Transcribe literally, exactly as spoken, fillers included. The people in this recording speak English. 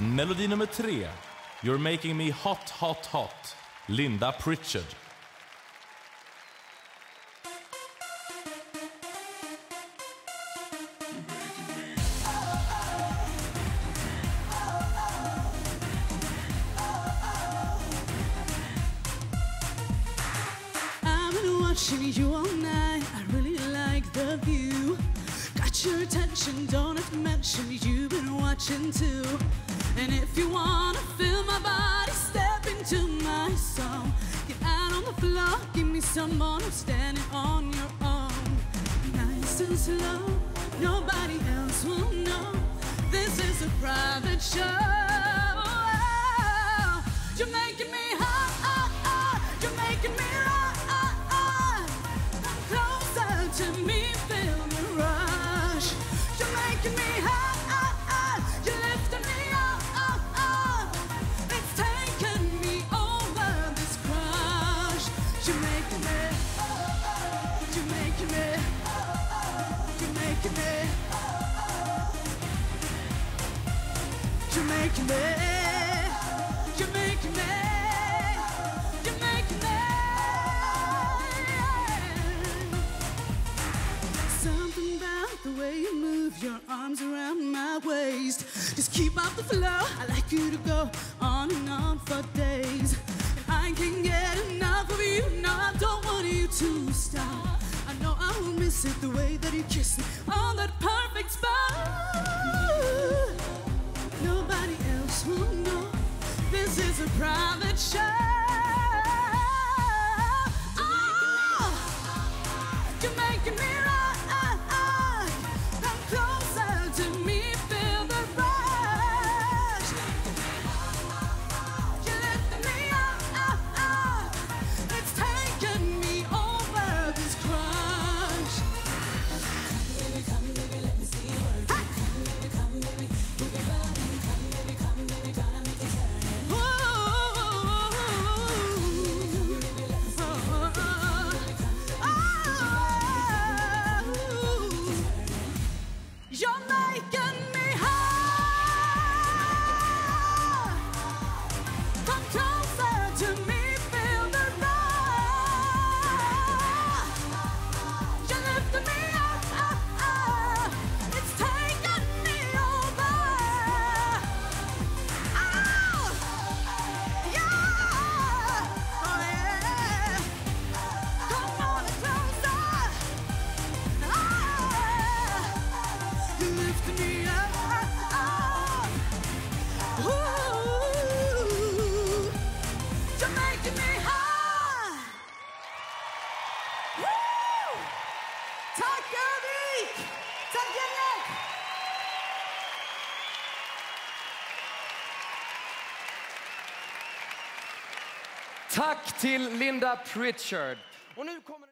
Melodi nummer tre. You're making me hot, hot, hot. Linda Pritchard. Watching you all night, I really like the view. Got your attention, don't have to mention you've been watching too. And if you wanna feel my body, step into my song. Get out on the floor, give me some more, no standing on your own. Nice and slow, nobody else will know. This is a private show. You're making me hot, hot, hot. You're making me hot. To me, feel the rush. You're making me hot, hot, hot. You're lifting me up, up, up. It's taking me over this crush. You're making me, you're making me, you're making me, you're making me, you're making me, you're making me. Something about the way you move your arms around my waist. Just keep up the flow. I like you to go on and on for days. And I can't get enough of you. No, I don't want you to stop. I know I will miss it the way that you kiss me on that perfect spot. Nobody else will know. This is a private show. Oh, you're making me right. Tack till Linda Pritchard. Och nu kommer